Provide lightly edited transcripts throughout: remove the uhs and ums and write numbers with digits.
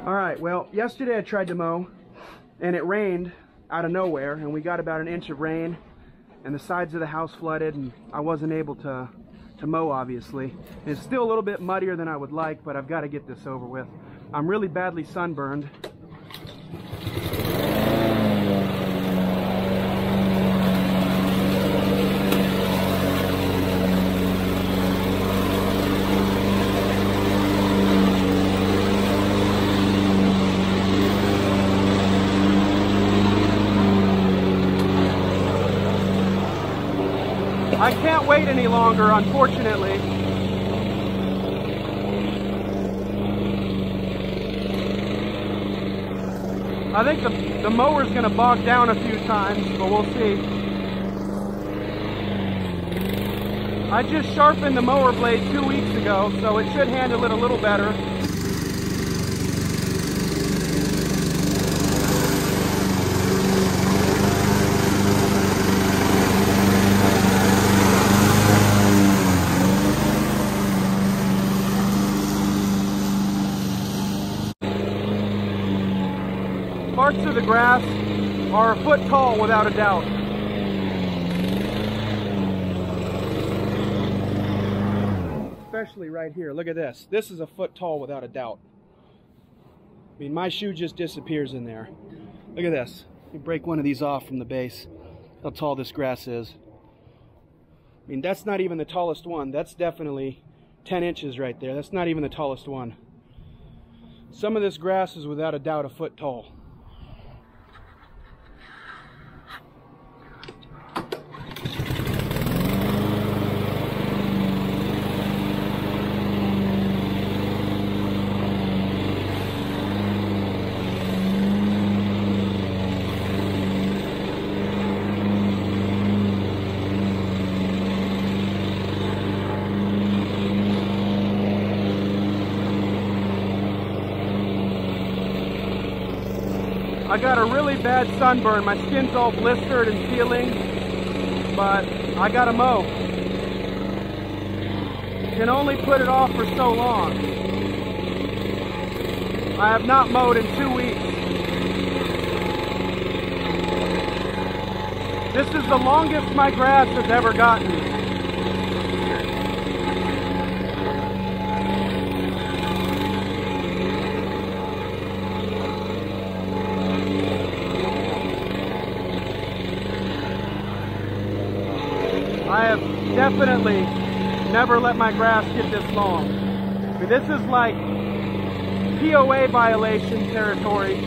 All right, well, yesterday I tried to mow and it rained out of nowhere, and we got about an inch of rain and the sides of the house flooded and I wasn't able to mow, obviously. It's still a little bit muddier than I would like, but I've got to get this over with. I'm really badly sunburned. I can't wait any longer, unfortunately. I think the mower's going to bog down a few times, but we'll see. I just sharpened the mower blade 2 weeks ago, so it should handle it a little better. Parts of the grass are a foot tall without a doubt. Especially right here. Look at this. This is a foot tall without a doubt. I mean, my shoe just disappears in there. Look at this. Let me break one of these off from the base. How tall this grass is. I mean, that's not even the tallest one. That's definitely 10 inches right there. That's not even the tallest one. Some of this grass is without a doubt a foot tall. I got a really bad sunburn. My skin's all blistered and peeling, but I gotta mow. Can only put it off for so long. I have not mowed in 2 weeks. This is the longest my grass has ever gotten. I have definitely never let my grass get this long. I mean, this is like POA violation territory.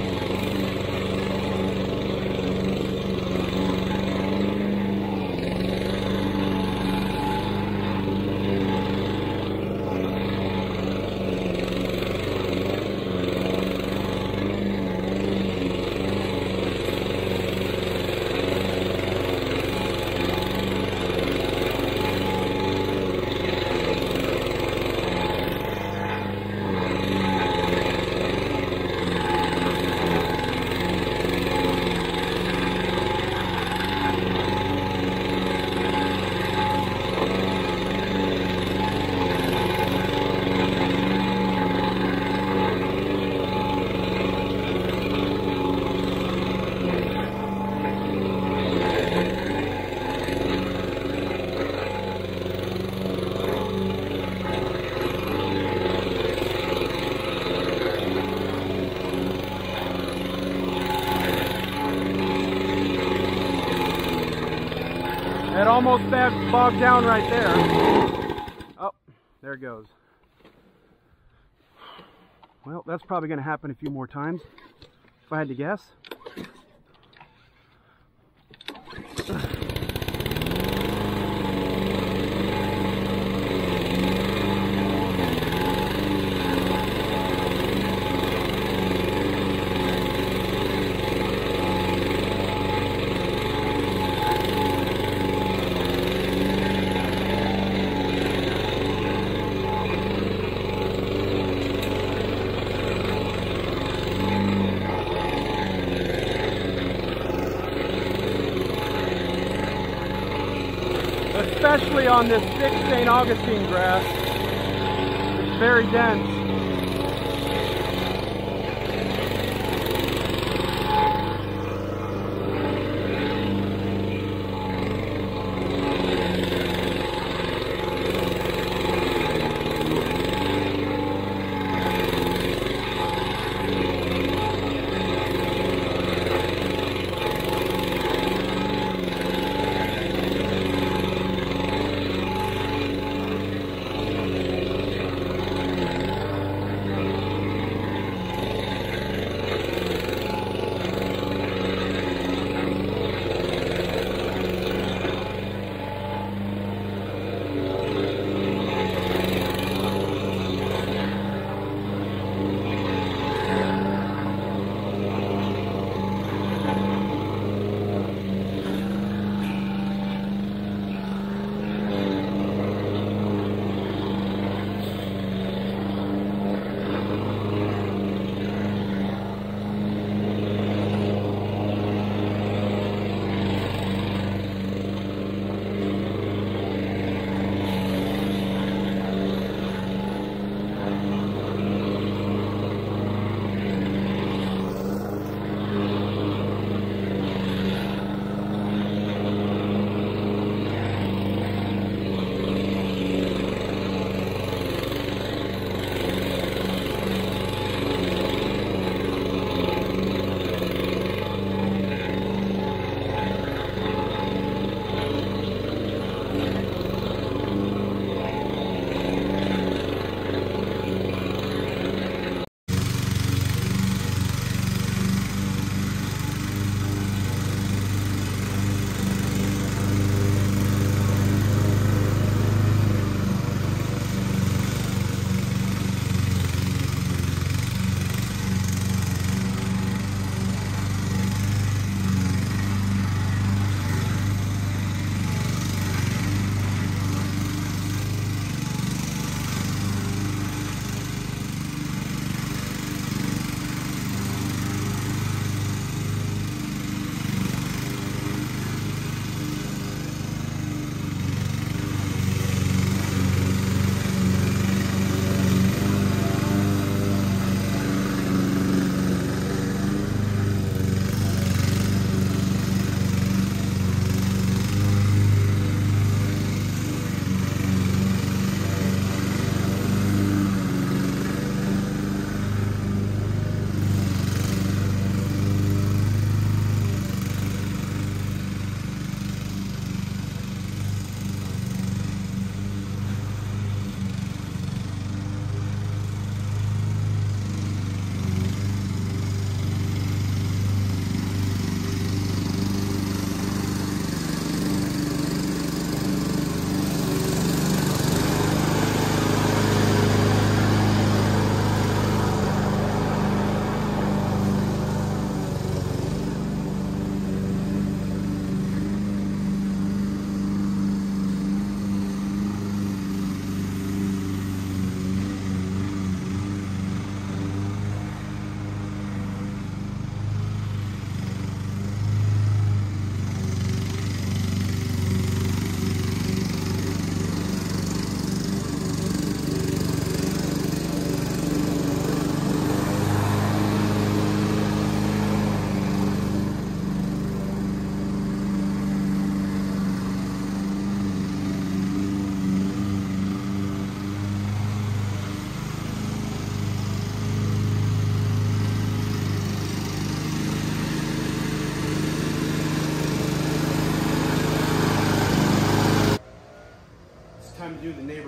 It almost bogged down right there. Oh, there it goes. Well, that's probably going to happen a few more times, if I had to guess. Especially on this thick St. Augustine grass. It's very dense.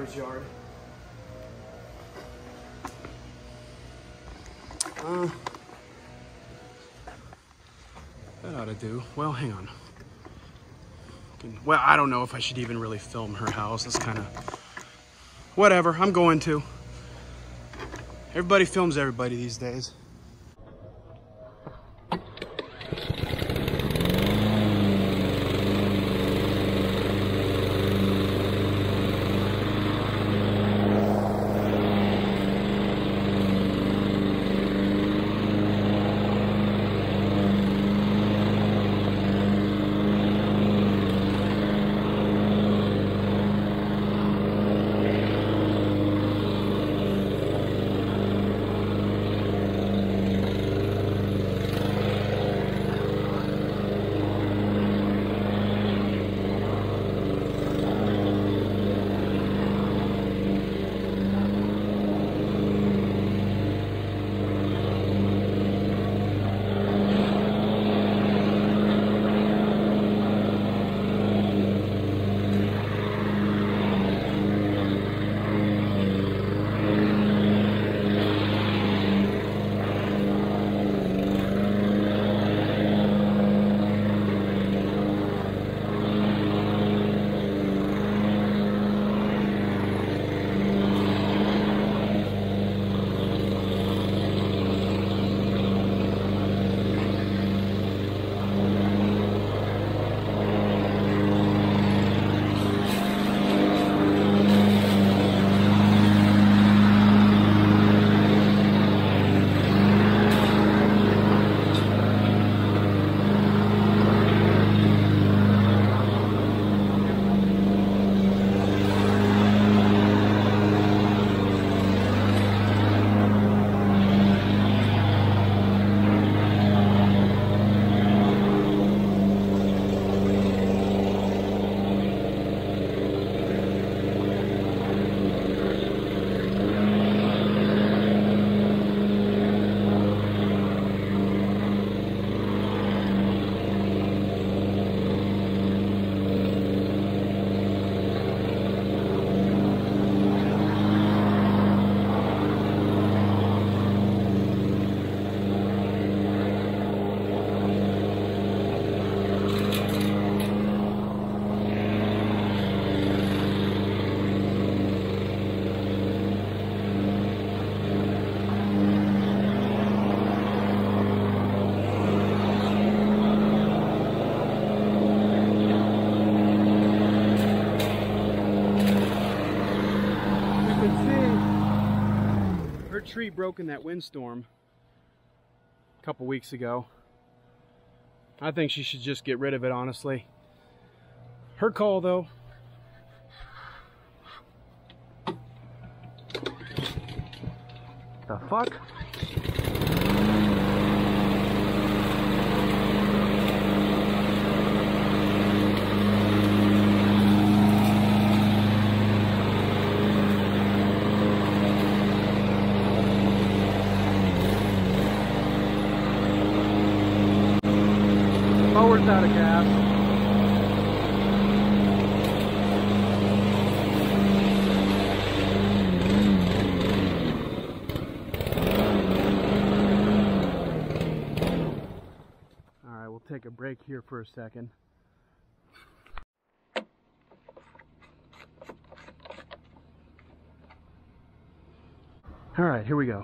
neighbor's yard. That ought to do. Well, hang on. Well, I don't know if I should even really film her house. It's kind of... Whatever, I'm going to. Everybody films everybody these days. Tree broke in that windstorm a couple weeks ago. I think she should just get rid of it, honestly. Her call, though. The fuck? Mower's out of gas. All right, we'll take a break here for a second. All right, here we go.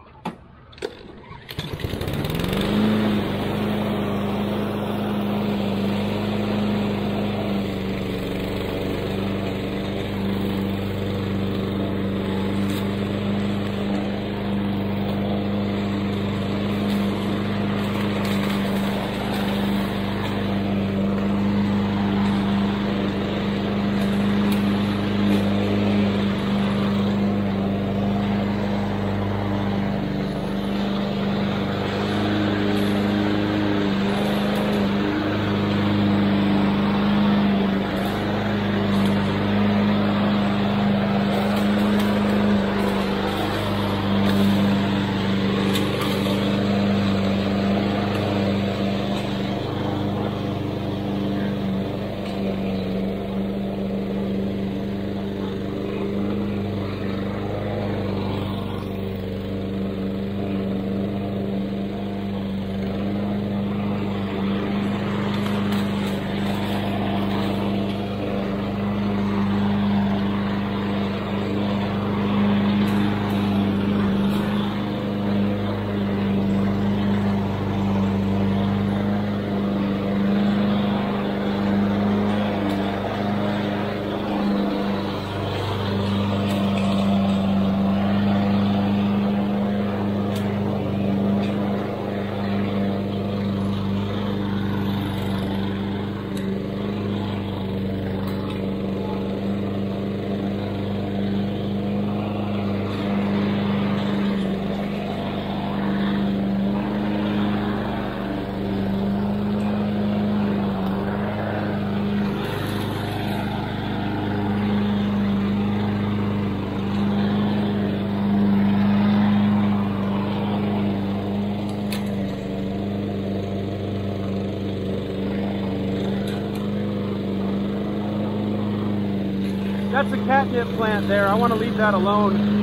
That's a catnip plant there. I want to leave that alone.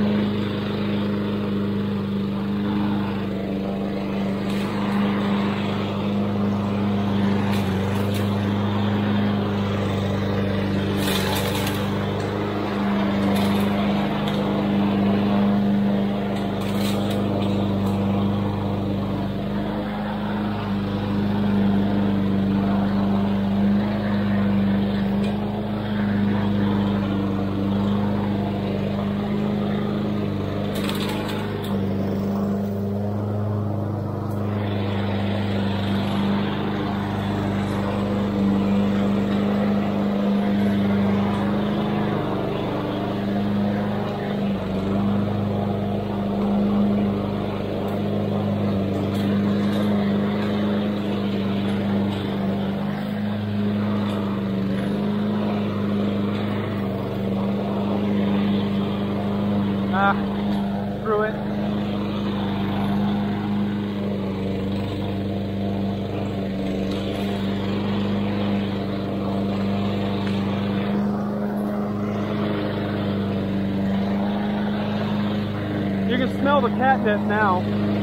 Through it. You can smell the catnip now.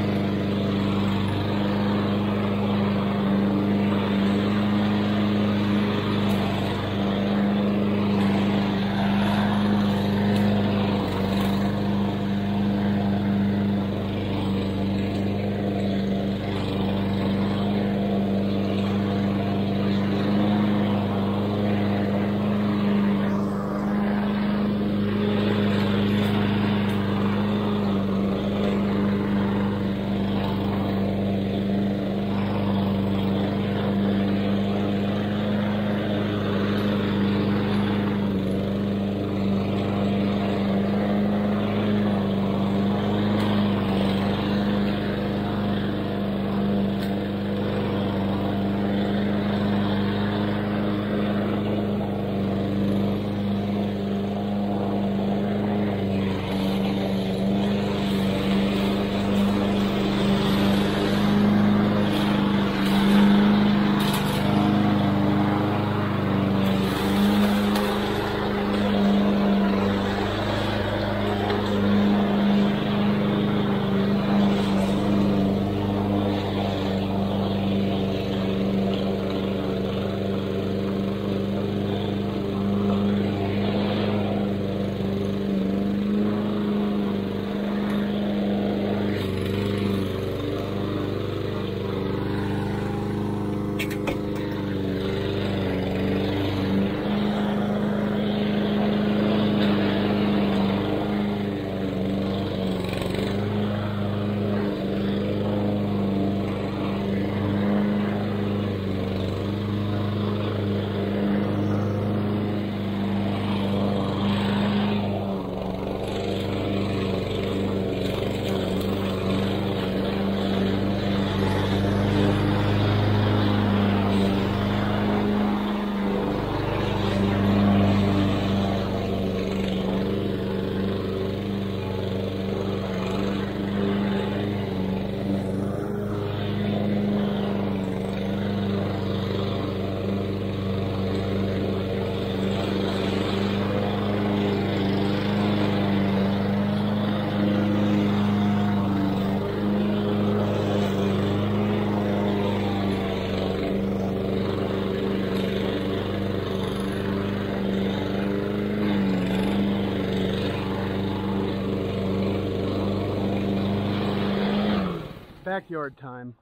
Backyard time.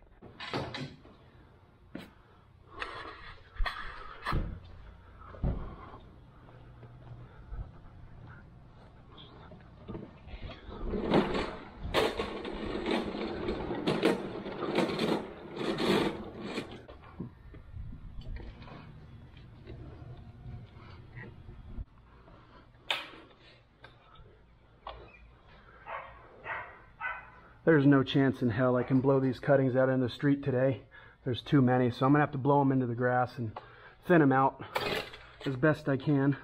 There's no chance in hell I can blow these cuttings out in the street today. There's too many, so I'm gonna have to blow them into the grass and thin them out as best I can.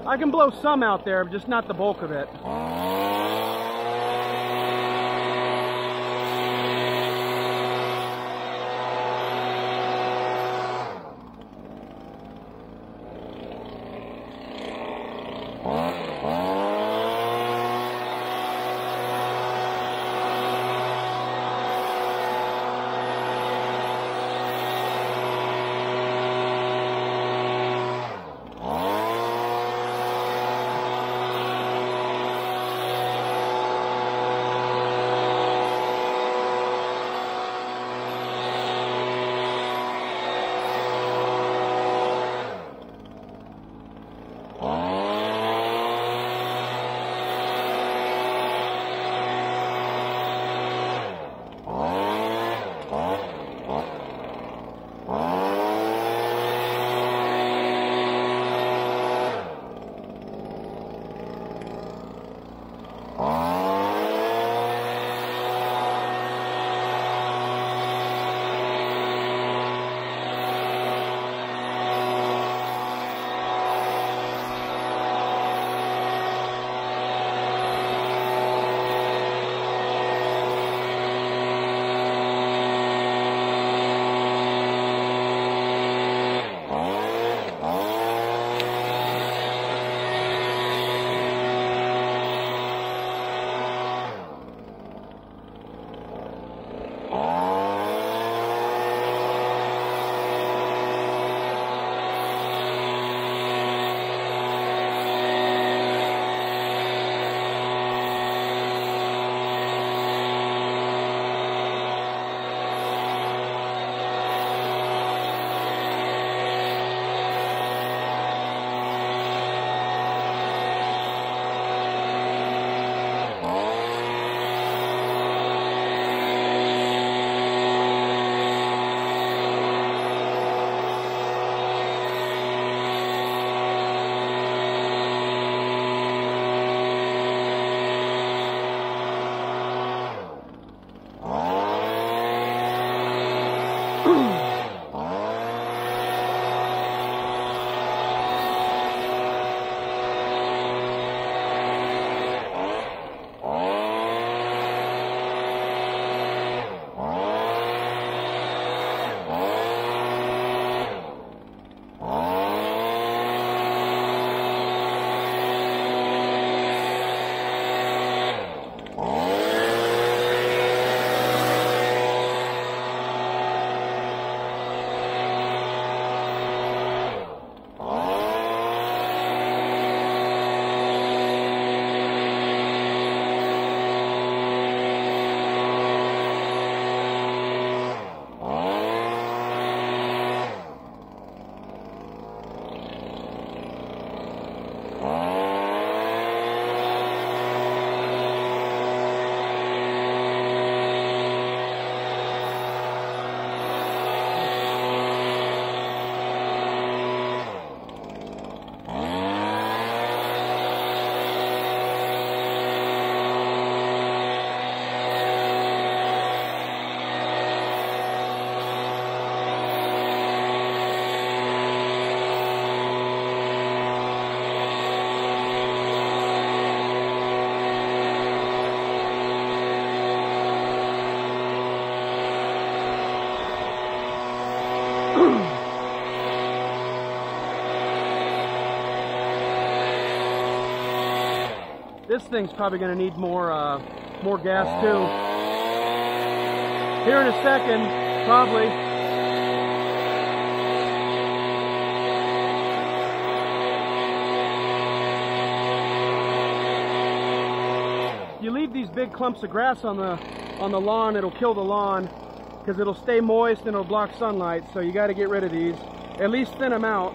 I can blow some out there, but just not the bulk of it. This thing's probably going to need more gas too. Here in a second, probably. You leave these big clumps of grass on the lawn, it'll kill the lawn because it'll stay moist and it'll block sunlight. So you got to get rid of these. At least thin them out.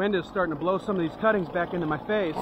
wind is starting to blow some of these cuttings back into my face.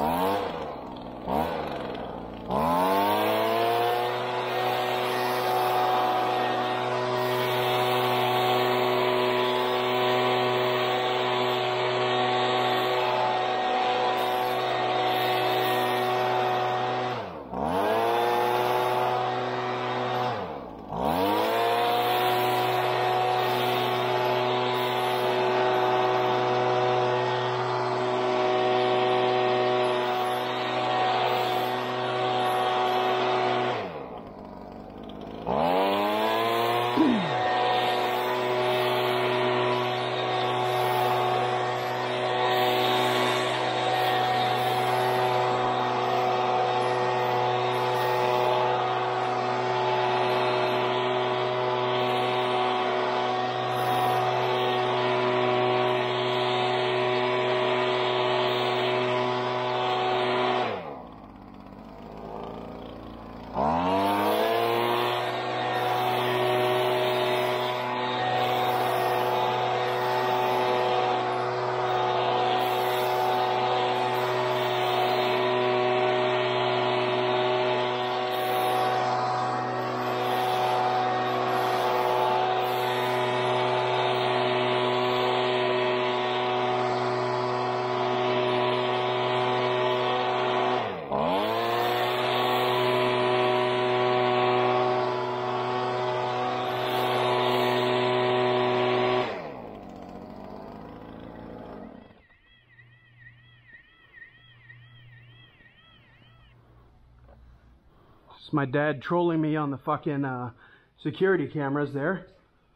It's my dad trolling me on the fucking security cameras there.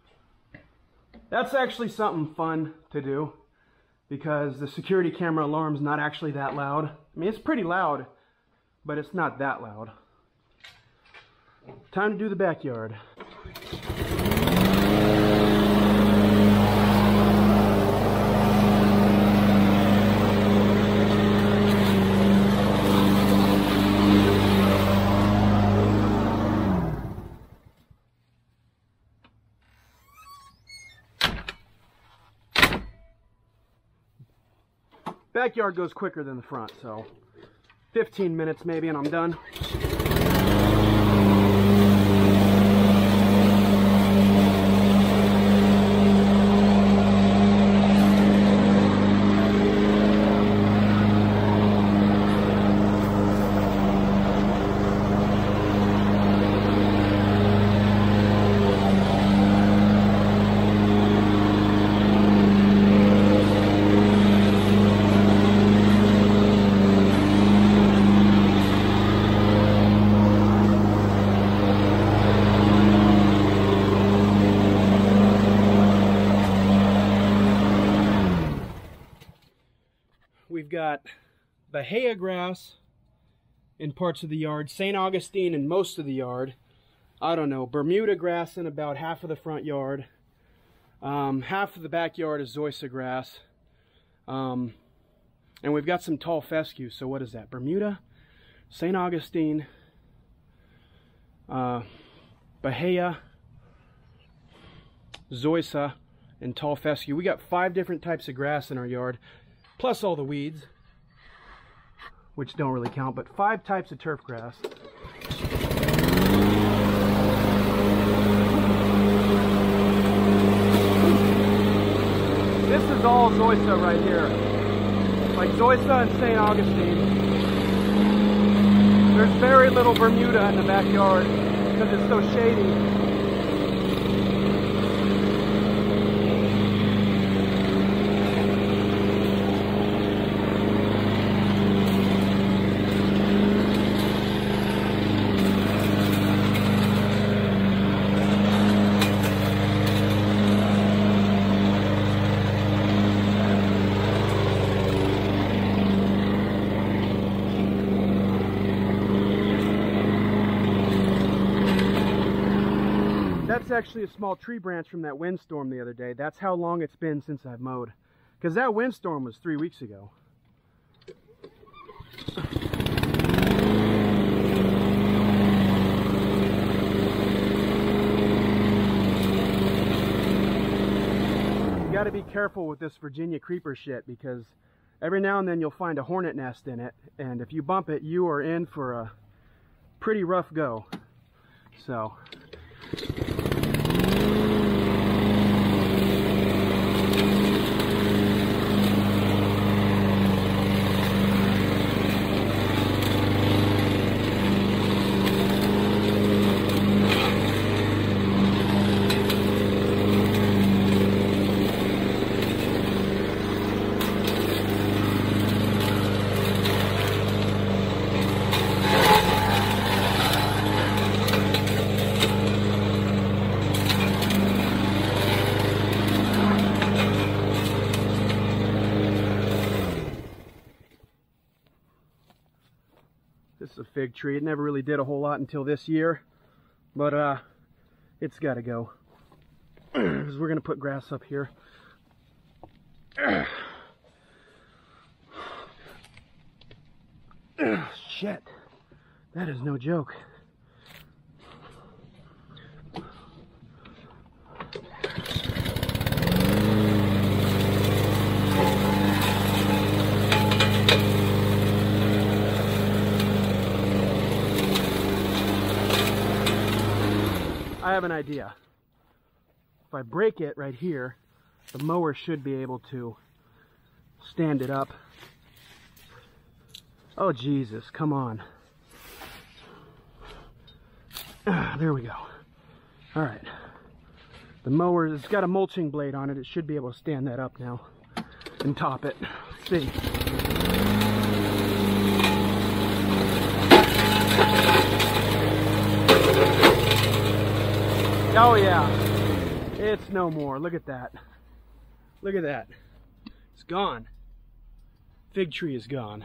That's actually something fun to do, because the security camera alarm's not actually that loud. I mean, it's pretty loud, but it's not that loud. Time to do the backyard. Backyard goes quicker than the front, so 15 minutes maybe and I'm done. We've got Bahia grass in parts of the yard, St. Augustine in most of the yard. I don't know, Bermuda grass in about half of the front yard. Half of the backyard is Zoysia grass. And we've got some tall fescue. So what is that? Bermuda, St. Augustine, Bahia, Zoysia, and tall fescue. We got 5 different types of grass in our yard, plus all the weeds, which don't really count, but 5 types of turf grass. This is all Zoysia right here. Like Zoysia and St. Augustine. There's very little Bermuda in the backyard because it's so shady. That's actually a small tree branch from that windstorm the other day. That's how long it's been since I've mowed. Because that windstorm was 3 weeks ago. You gotta be careful with this Virginia creeper shit, because every now and then you'll find a hornet nest in it, and if you bump it, you are in for a pretty rough go. So this is a fig tree. It never really did a whole lot until this year, but it's got to go because we're going to put grass up here. Shit, that is no joke. I have an idea. If I break it right here, the mower should be able to stand it up. Oh Jesus, come on. There we go. All right. The mower, it's got a mulching blade on it. It should be able to stand that up now and top it. Let's see. Oh yeah, it's no more. Look at that. Look at that. It's gone. Fig tree is gone.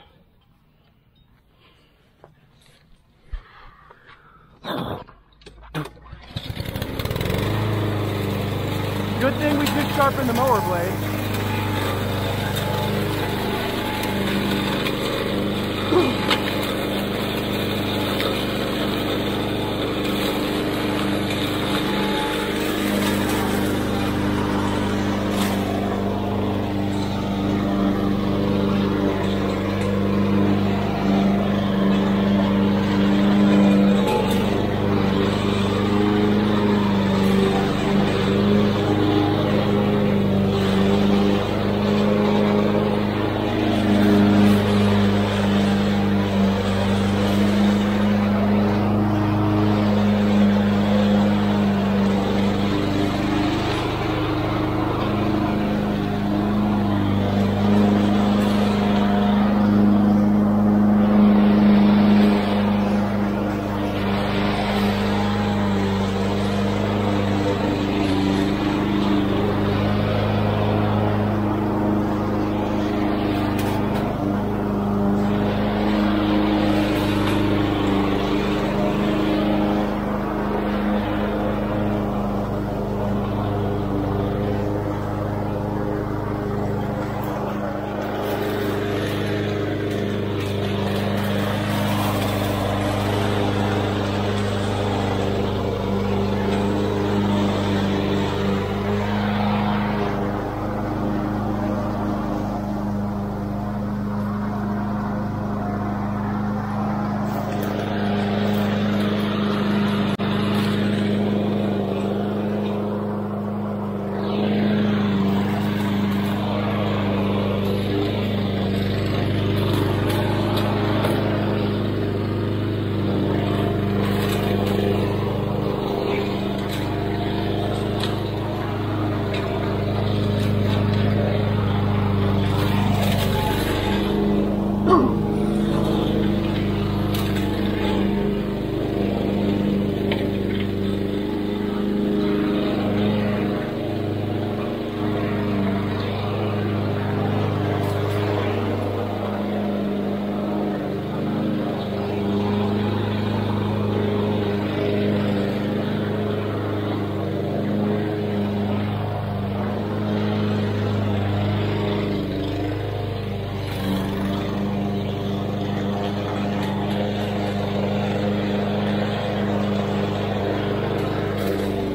Good thing we did sharpen the mower blade.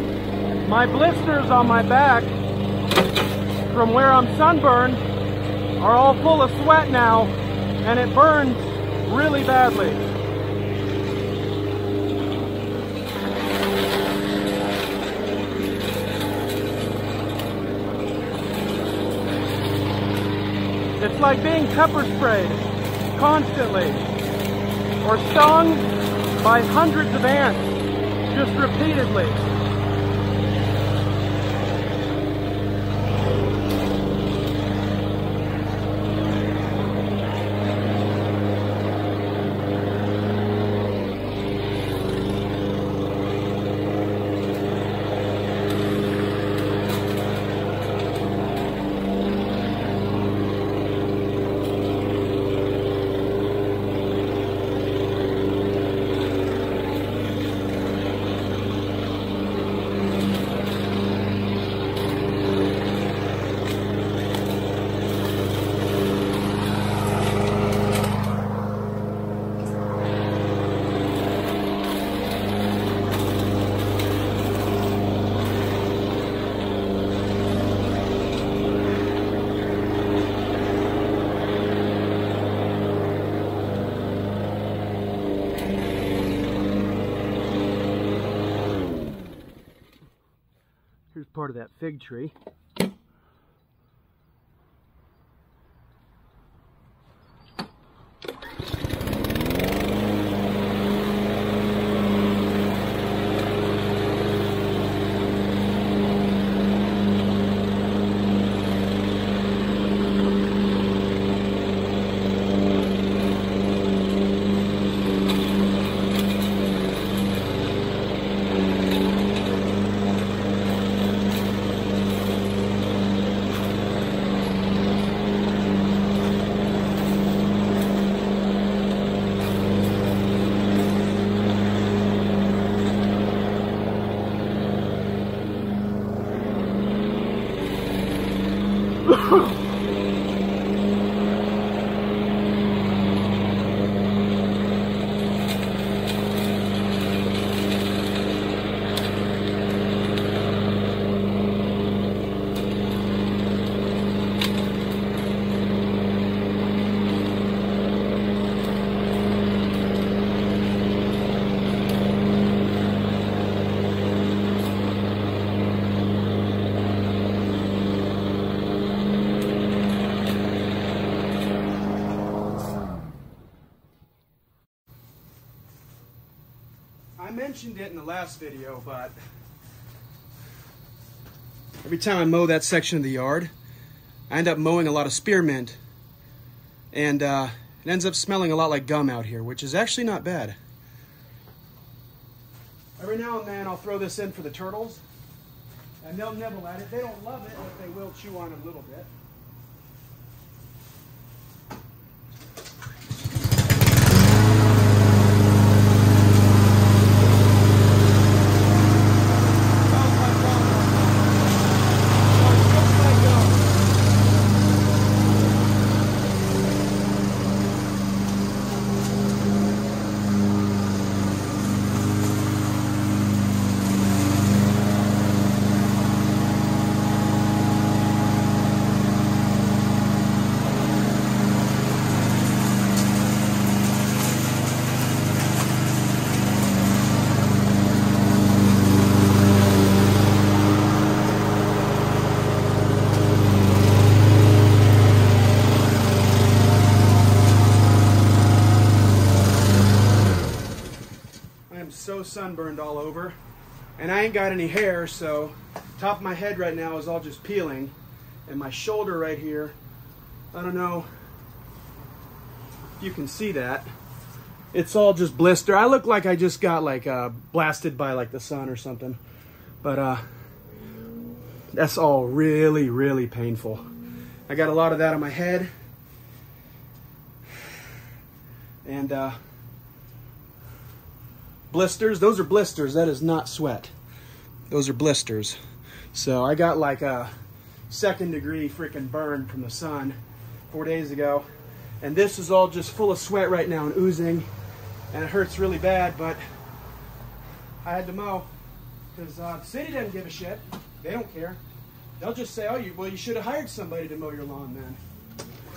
My blisters on my back from where I'm sunburned are all full of sweat now, and it burns really badly. It's like being pepper sprayed constantly, or stung by hundreds of ants just repeatedly. Here's part of that fig tree. I mentioned it in the last video, but every time I mow that section of the yard, I end up mowing a lot of spearmint, and it ends up smelling a lot like gum out here, which is actually not bad. Every now and then I'll throw this in for the turtles, and they'll nibble at it. They don't love it, but they will chew on it a little bit. So sunburned all over, and I ain't got any hair, so top of my head right now is all just peeling, and my shoulder right here, I don't know if you can see that, it's all just blister. I look like I just got like blasted by like the sun or something, but that's all really, really painful. I got a lot of that on my head, and blisters, those are blisters, that is not sweat. Those are blisters. So I got like a 2nd degree freaking burn from the sun 4 days ago. And this is all just full of sweat right now and oozing. And it hurts really bad, but I had to mow. Because the city doesn't give a shit. They don't care. They'll just say, oh, well, you should have hired somebody to mow your lawn then.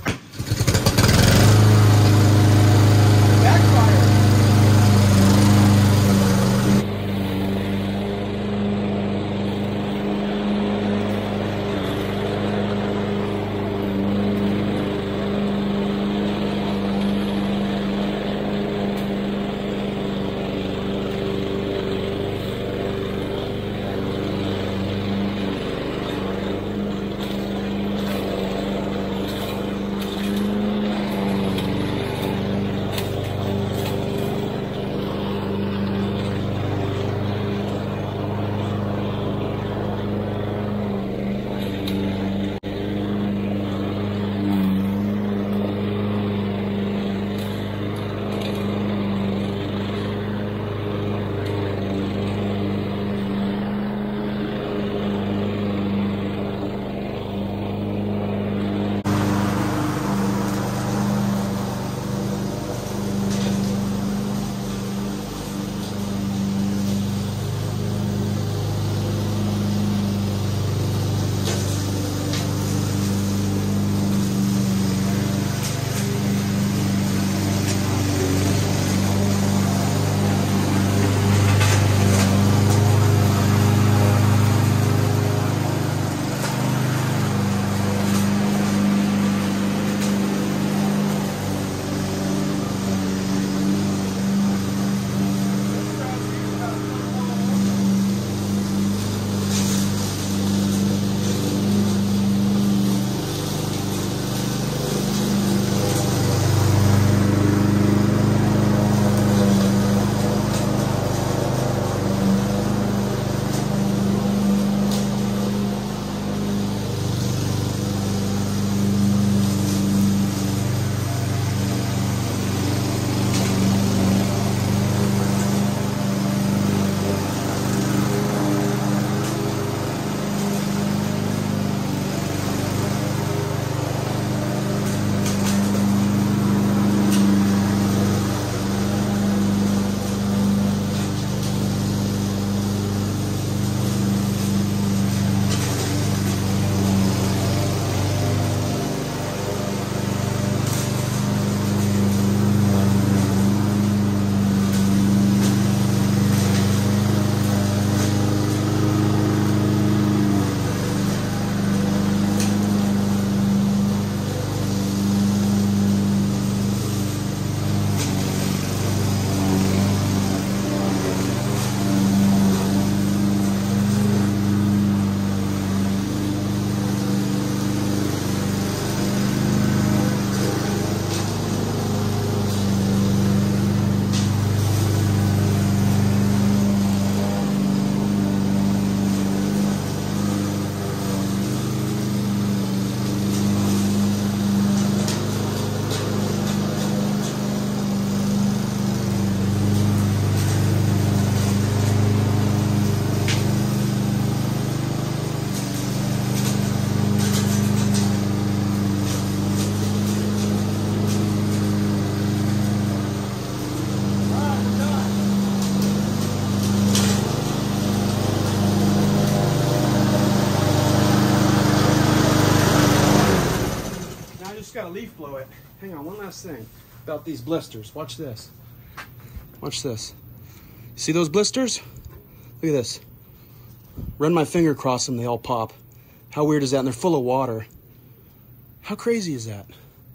hang on, one last thing about these blisters. Watch this. Watch this. See those blisters? Look at this. Run my finger across them, they all pop. How weird is that? And they're full of water. How crazy is that?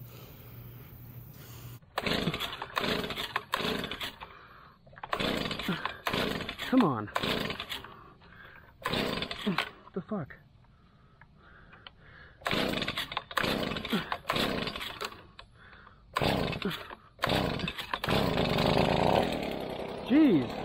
Come on. What the fuck? Jeez.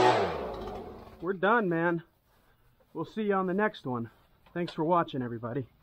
We're done, man. We'll see you on the next one. Thanks for watching, everybody.